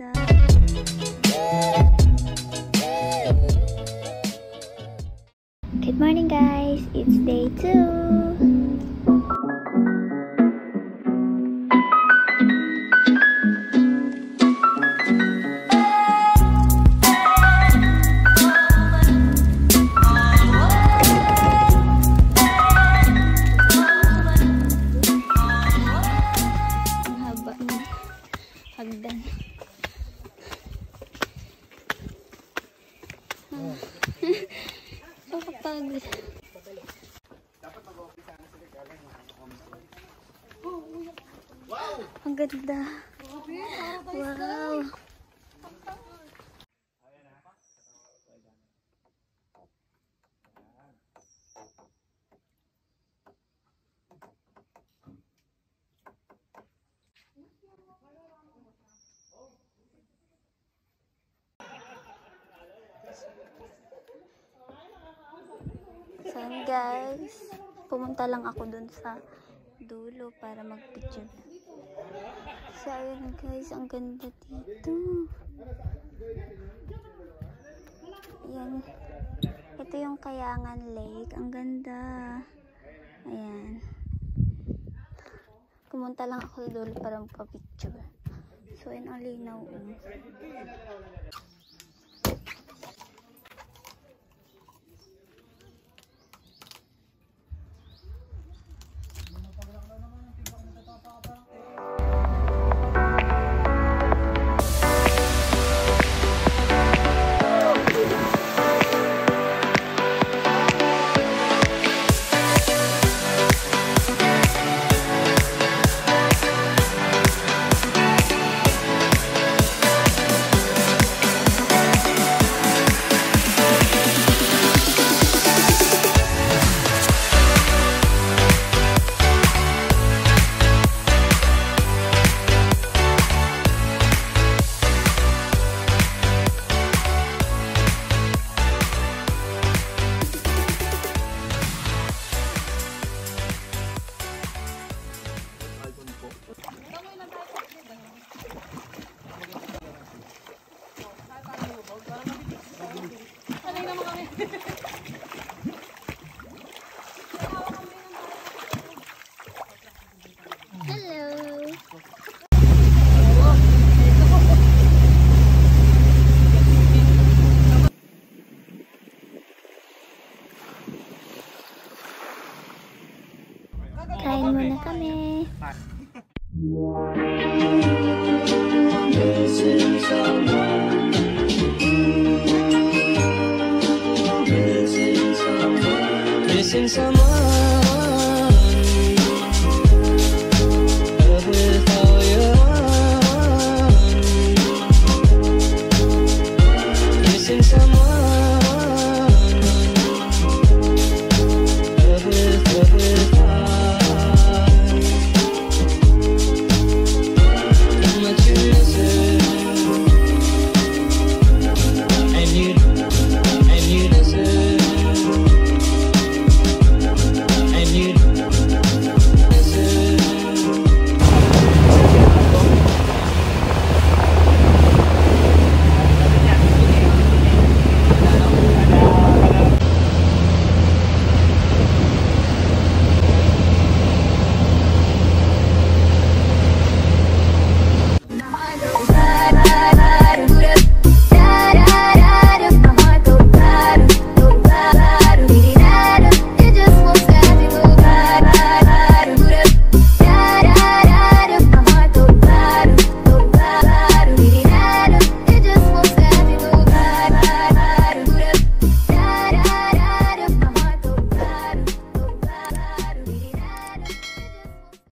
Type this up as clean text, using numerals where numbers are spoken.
ganda. Good morning guys, it's day 2. Hagdan. Kapag ang ganda. Wow. So guys, pumunta lang ako dun sa dulo para mag-picture. So ayun guys, ang ganda dito. Ayan. Ito yung Kayangan Lake. Ang ganda. Ayan. Pumunta lang ako sa dulo para magpa-picture. So ayun, ang linaw. Sanay naman kami.